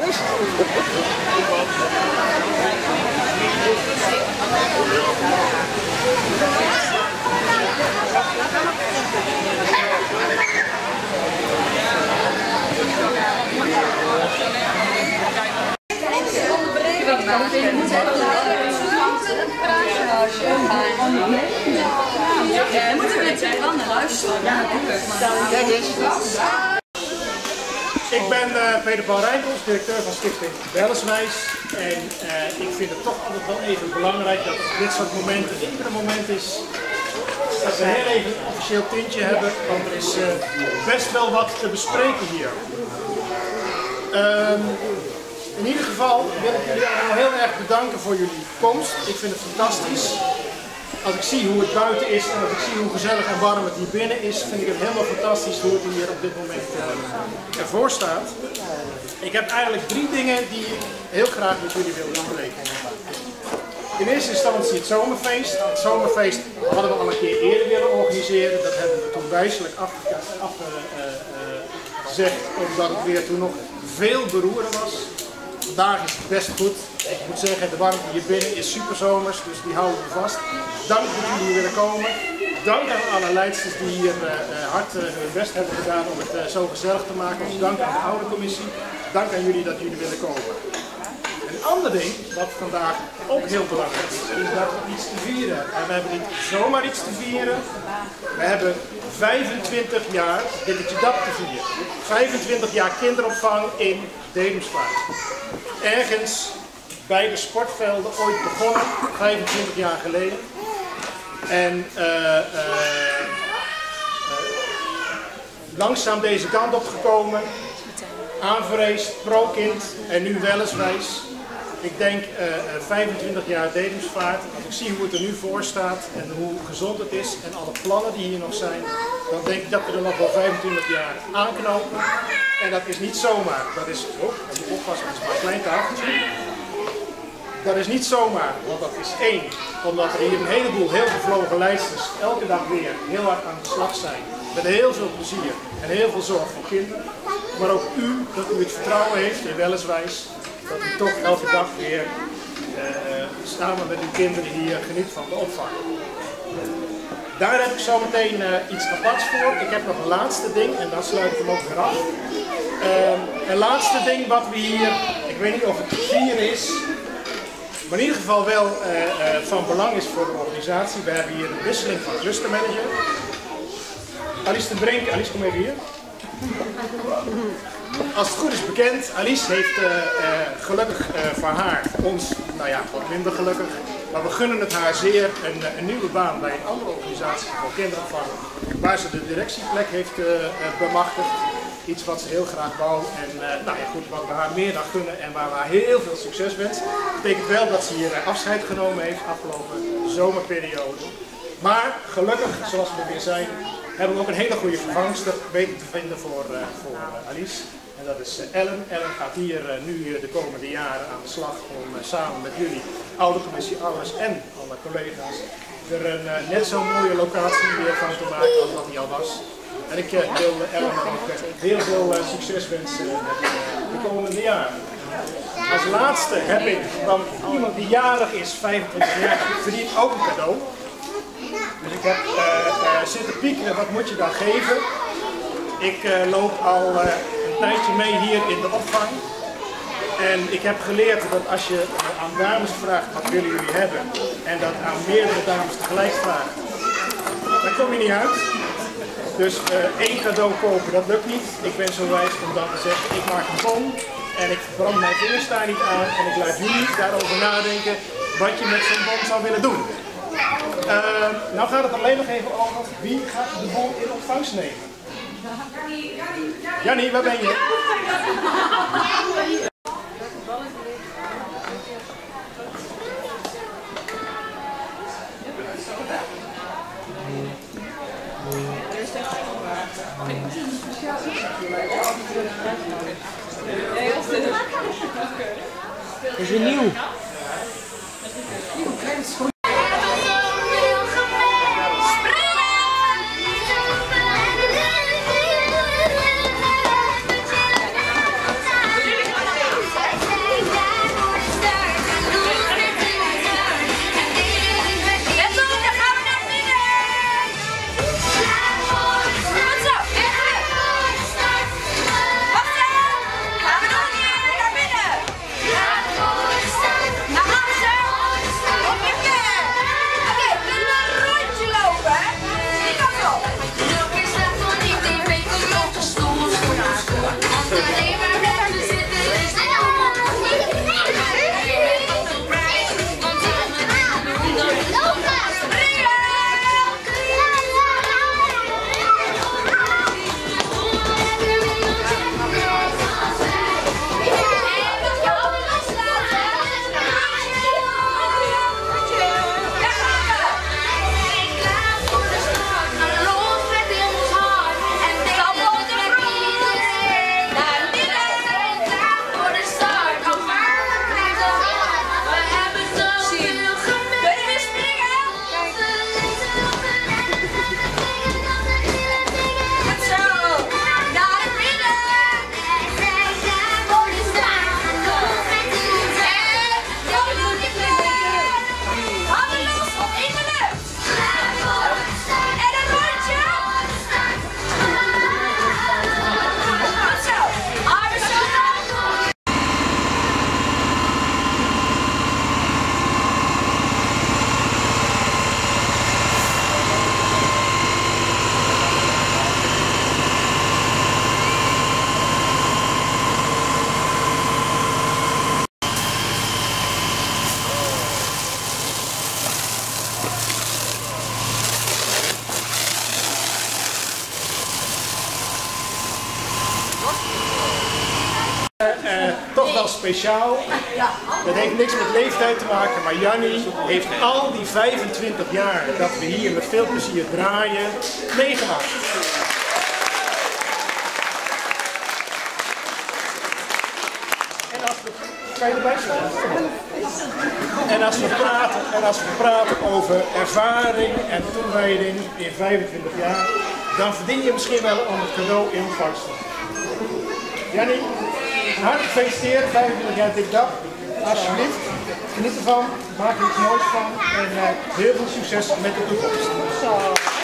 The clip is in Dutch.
Dan moeten we natuurlijk wel naar luisteren. Kijk eens. Ik ben Peter Paul Rijnkels, directeur van Stichting Wellenswijs. En ik vind het toch altijd wel even belangrijk dat dit soort momenten iedere moment is. Dat we heel even een officieel tintje hebben, want er is best wel wat te bespreken hier. In ieder geval wil ik jullie allemaal heel erg bedanken voor jullie komst. Ik vind het fantastisch. Als ik zie hoe het buiten is en als ik zie hoe gezellig en warm het hier binnen is, vind ik het helemaal fantastisch hoe het hier op dit moment ervoor staat. Ik heb eigenlijk 3 dingen die ik heel graag met jullie wil bespreken. In eerste instantie het zomerfeest. Het zomerfeest hadden we al een keer eerder willen organiseren. Dat hebben we toen wijselijk afgezegd, omdat het weer toen nog veel beroerder was. Vandaag is het best goed. Ik moet zeggen, de warmte hier binnen is super zomers, dus die houden we vast. Dank dat jullie hier willen komen. Dank aan alle leidsters die hier hard hun best hebben gedaan om het zo gezellig te maken. Dus dank aan de oude commissie. Dank aan jullie dat jullie willen komen. Een ander ding, wat vandaag ook heel belangrijk is, is dat we iets te vieren hebben. En we hebben niet zomaar iets te vieren. We hebben 25 jaar Dikketje Dap te vieren. 25 jaar kinderopvang in Dedemsvaart. Ergens bij de sportvelden ooit begonnen, 25 jaar geleden. En langzaam deze kant op gekomen, aanverreesd, pro-kind en nu Wellenswijs. Ik denk 25 jaar Dedemsvaart. Als ik zie hoe het er nu voor staat en hoe gezond het is en alle plannen die hier nog zijn, dan denk ik dat we er nog wel 25 jaar aanknopen. En dat is niet zomaar. Dat is, die oppassen, dat is maar een klein tafeltje. Dat is niet zomaar, want dat is 1. Omdat er hier een heleboel heel bevlogen leidsters elke dag weer heel hard aan de slag zijn. Met heel veel plezier en heel veel zorg voor kinderen. Maar ook u, dat u het vertrouwen heeft in Wellenswijs. Dat u toch elke dag weer samen met uw kinderen hier geniet van de opvang. Daar heb ik zo meteen iets aparts voor. Ik heb nog een laatste ding en dan sluit ik hem ook weer af. Een laatste ding wat we hier, ik weet niet of het te vieren is, maar in ieder geval wel van belang is voor de organisatie. We hebben hier een wisseling van clustermanager. Alice de Brink, Alice kom even hier. Als het goed is bekend, Alice heeft gelukkig voor haar, ons, nou ja, wat minder gelukkig, maar we gunnen het haar zeer een nieuwe baan bij een andere organisatie voor kinderopvang, waar ze de directieplek heeft bemachtigd. Iets wat ze heel graag wou en nou ja, goed, wat we haar meer dan gunnen en waar we haar heel veel succes wensen. Dat betekent wel dat ze hier afscheid genomen heeft afgelopen zomerperiode. Maar gelukkig, zoals we er weer zijn, hebben we ook een hele goede vervangster weten te vinden voor Alice. En dat is Ellen. Ellen gaat hier nu de komende jaren aan de slag om samen met jullie, oude commissie ouders en alle collega's, er een net zo'n mooie locatie weer van te maken als dat die al was. En ik wil Ellen ook heel veel succes wensen de komende jaren. Als laatste heb ik dan iemand die jarig is, 25 jaar, verdient ook een cadeau. Dus ik heb zitten piekeren, wat moet je dan geven? Ik loop al een tijdje mee hier in de opvang. En ik heb geleerd dat als je aan dames vraagt wat willen jullie hebben en dat aan meerdere dames tegelijk vraagt, dan kom je niet uit. Dus 1 cadeau kopen, dat lukt niet. Ik ben zo wijs om dan te zeggen, ik maak een bon en ik brand mijn vingers daar niet aan en ik laat jullie daarover nadenken wat je met zo'n bon zou willen doen. Nou gaat het alleen nog even over wie gaat de bon in ontvangst nemen. Jannie, waar ben je? Dat is een nieuw. speciaal. Dat heeft niks met leeftijd te maken, maar Jannie heeft al die 25 jaar dat we hier met veel plezier draaien, meegemaakt. Kan je erbij staan? En als we praten over ervaring en toewijding in 25 jaar, dan verdien je misschien wel om het cadeau in ontvangst. Jannie, hartelijk gefeliciteerd, 25 jaar TikTok. Alsjeblieft, geniet ervan, maak er iets moois van en heel veel succes met de toekomst.